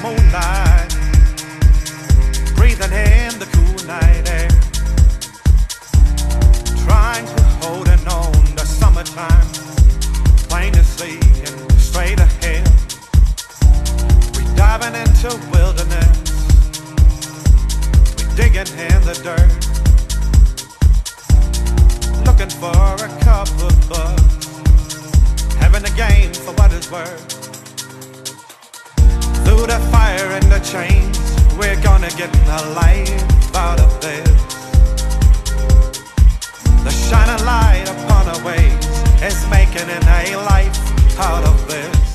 moonlight, breathing in the cool night air, trying to hold on the summertime, plain to see and straight ahead. We're diving into wilderness, we're digging in the dirt, looking for a couple of bucks, having a game for what it's worth. Through the fire and the chains, we're gonna get a life out of this. The shining light upon our ways is making it a life out of this.